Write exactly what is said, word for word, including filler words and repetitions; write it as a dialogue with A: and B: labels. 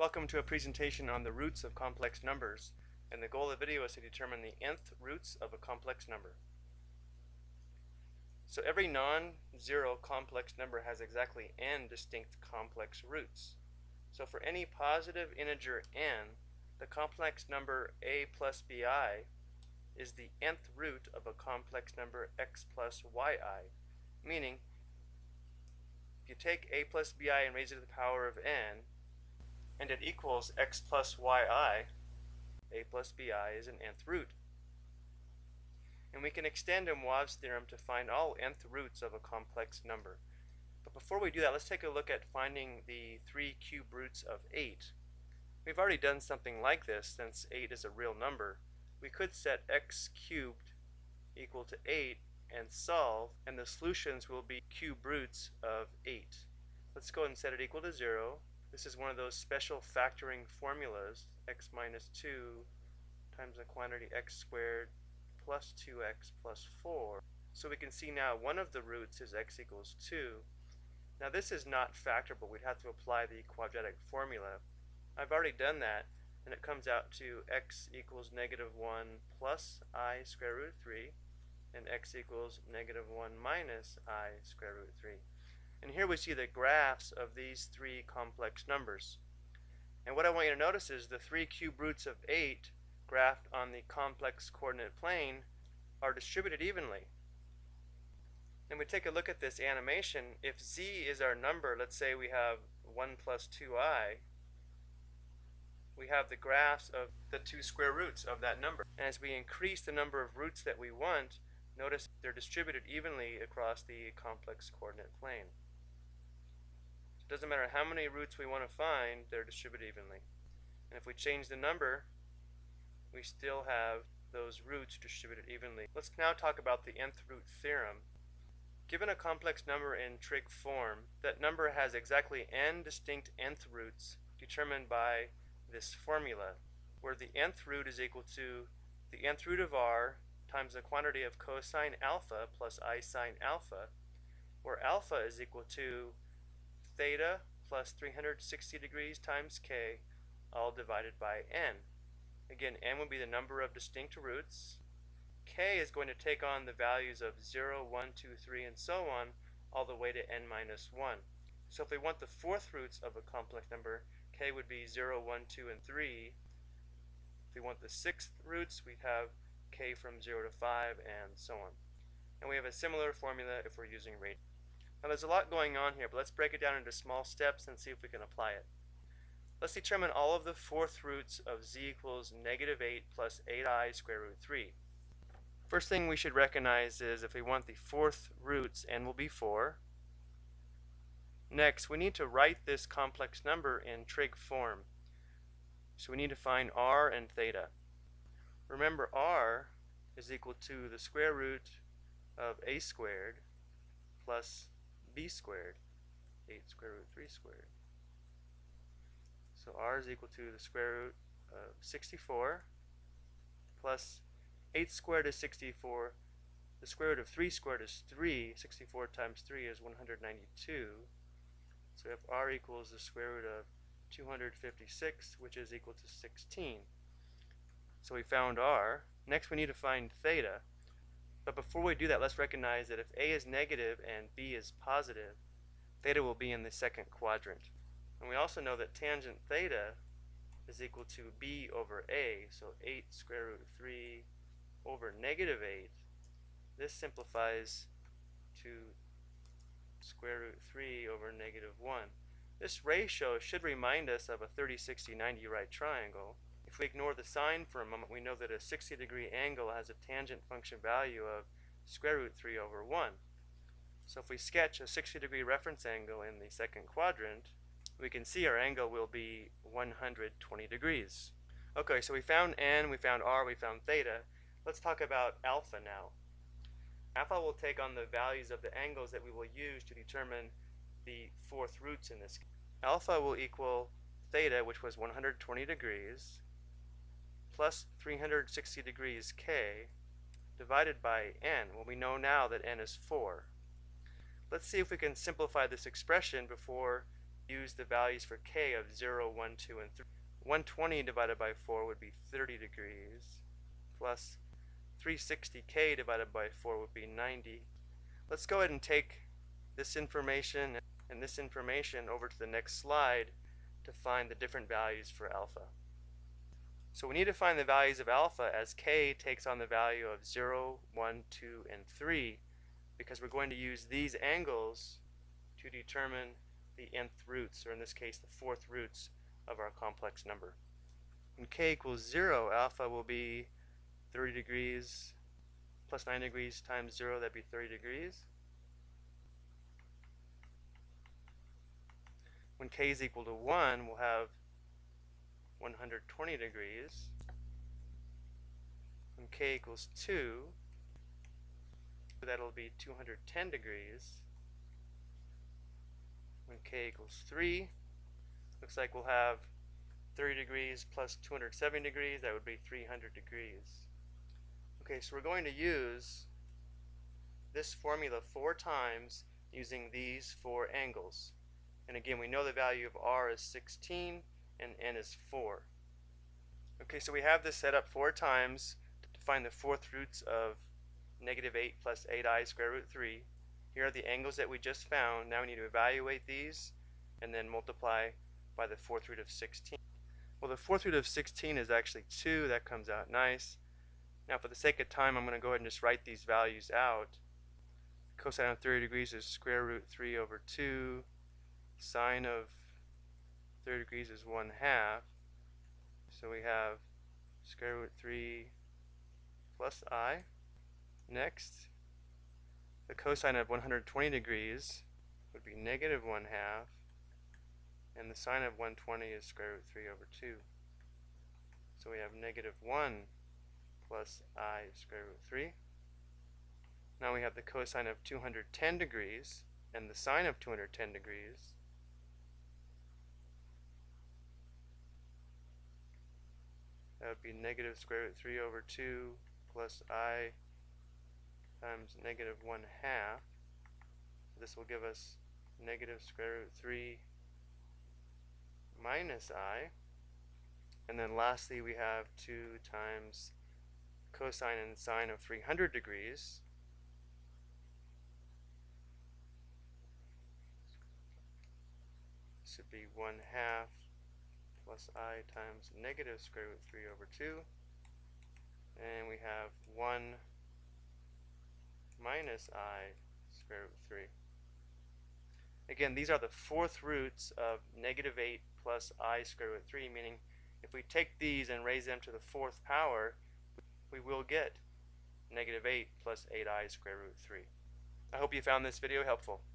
A: Welcome to a presentation on the roots of complex numbers, and the goal of the video is to determine the nth roots of a complex number. So every non-zero complex number has exactly n distinct complex roots. So for any positive integer n, the complex number a plus bi is the nth root of a complex number x plus yi, meaning if you take a plus bi and raise it to the power of n, and it equals x plus yi, a plus bi is an nth root. And we can extend Moivre's theorem to find all nth roots of a complex number. But before we do that, let's take a look at finding the three cube roots of eight. We've already done something like this since eight is a real number. We could set x cubed equal to eight and solve, and the solutions will be cube roots of eight. Let's go ahead and set it equal to zero. This is one of those special factoring formulas, x minus two times the quantity x squared plus two x plus four. So we can see now one of the roots is x equals two. Now this is not factorable. We'd have to apply the quadratic formula. I've already done that, and it comes out to x equals negative one plus I square root of three, and x equals negative one minus I square root of three. And here we see the graphs of these three complex numbers. And what I want you to notice is the three cube roots of eight graphed on the complex coordinate plane are distributed evenly. And we take a look at this animation. If z is our number, let's say we have one plus two i, we have the graphs of the two square roots of that number. And as we increase the number of roots that we want, notice they're distributed evenly across the complex coordinate plane. It doesn't matter how many roots we want to find, they're distributed evenly. And if we change the number, we still have those roots distributed evenly. Let's now talk about the nth root theorem. Given a complex number in trig form, that number has exactly n distinct nth roots determined by this formula, where the nth root is equal to the nth root of r times the quantity of cosine alpha plus I sine alpha, where alpha is equal to theta plus three hundred sixty degrees times k, all divided by n. Again, n would be the number of distinct roots. K is going to take on the values of zero, one, two, three, and so on, all the way to n minus one. So if we want the fourth roots of a complex number, k would be zero, one, two, and three. If we want the sixth roots, we'd have k from zero to five, and so on. And we have a similar formula if we're using radians. Now there's a lot going on here, but let's break it down into small steps and see if we can apply it. Let's determine all of the fourth roots of z equals negative eight plus eight i square root three. First thing we should recognize is if we want the fourth roots, n will be four. Next, we need to write this complex number in trig form. So we need to find r and theta. Remember, r is equal to the square root of a squared plus b squared, eight square root three squared. So r is equal to the square root of sixty-four plus eight squared is sixty-four. The square root of three squared is three. sixty-four times three is one hundred ninety-two. So we have r equals the square root of two hundred fifty-six, which is equal to sixteen. So we found r. Next we need to find theta. But before we do that, let's recognize that if a is negative and b is positive, theta will be in the second quadrant. And we also know that tangent theta is equal to b over a, so eight square root of three over negative eight. This simplifies to square root three over negative one. This ratio should remind us of a thirty, sixty, ninety right triangle. If we ignore the sign for a moment, we know that a sixty degree angle has a tangent function value of square root three over one. So if we sketch a sixty degree reference angle in the second quadrant, we can see our angle will be one hundred twenty degrees. Okay, so we found n, we found r, we found theta. Let's talk about alpha now. Alpha will take on the values of the angles that we will use to determine the fourth roots in this case. Alpha will equal theta, which was one hundred twenty degrees, plus three hundred sixty degrees k, divided by n. Well, we know now that n is four. Let's see if we can simplify this expression before use the values for k of zero, one, two, and three. one hundred twenty divided by four would be thirty degrees, plus three hundred sixty k divided by four would be ninety. Let's go ahead and take this information and this information over to the next slide to find the different values for alpha. So we need to find the values of alpha as k takes on the value of zero, one, two, and three, because we're going to use these angles to determine the nth roots, or in this case the fourth roots of our complex number. When k equals zero, alpha will be thirty degrees plus nine degrees times zero, that'd be thirty degrees. When k is equal to one, we'll have one hundred twenty degrees. When k equals two, that'll be two hundred ten degrees. When k equals three, looks like we'll have thirty degrees plus two hundred seventy degrees, that would be three hundred degrees. Okay, so we're going to use this formula four times using these four angles. And again, we know the value of r is sixteen and n is four. Okay, so we have this set up four times to find the fourth roots of negative eight plus eight i square root three. Here are the angles that we just found. Now we need to evaluate these and then multiply by the fourth root of sixteen. Well, the fourth root of sixteen is actually two. That comes out nice. Now for the sake of time, I'm going to go ahead and just write these values out. Cosine of thirty degrees is square root three over two. Sine of thirty degrees is one half. So we have square root three plus I. Next, the cosine of one hundred twenty degrees would be negative one half, and the sine of one hundred twenty is square root three over two. So we have negative one plus I square root three. Now we have the cosine of two hundred ten degrees and the sine of two hundred ten degrees. That would be negative square root three over two plus I times negative one half. This will give us negative square root three minus I. And then lastly we have two times cosine and sine of three hundred degrees. This would be one half plus I times negative square root three over two. And we have one minus I square root three. Again, these are the fourth roots of negative eight plus I square root three, meaning if we take these and raise them to the fourth power, we will get negative eight plus eight I square root three. I hope you found this video helpful.